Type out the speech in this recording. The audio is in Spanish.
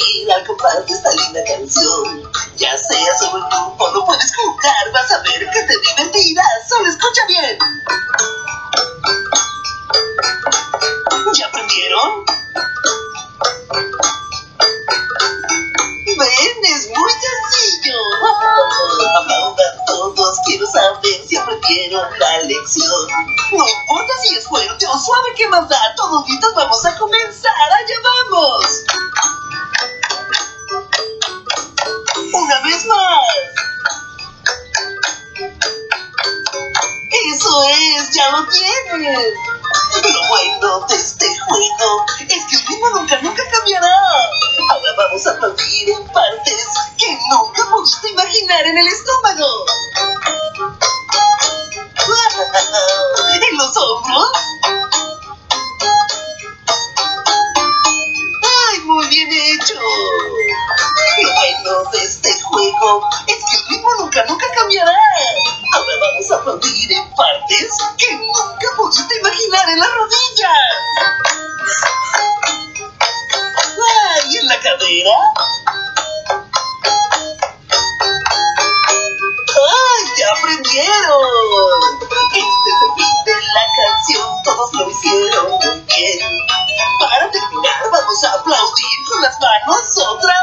aplaudir al compartir esta linda canción. Ya sea sobre el grupo, lo puedes jugar, vas a ver que te divertirás. Solo escucha bien. ¿Ya aprendieron? Ven, es muy sencillo. Aplaudan todos, quiero saber si aprendieron la lección. No importa si es fuerte o suave, ¿qué más da? Todos juntos vamos a comenzar, allá vamos. Una vez más. Eso es, ya lo tienen. Lo bueno de este juego es que el ritmo nunca cambiará. Ahora vamos a aplaudir en partes que nunca pudiste imaginar en el estómago. ¿En los hombros? ¡Ay, muy bien hecho! Lo bueno de este juego es que el ritmo nunca cambiará. Ahora vamos a aplaudir en partes que nunca pudiste imaginar en las rodillas. ¡Ay, en la cadera! ¡Ay, ya aprendieron! Este es el fin de la canción, todos lo hicieron muy bien. Para terminar vamos a aplaudir con las manos otra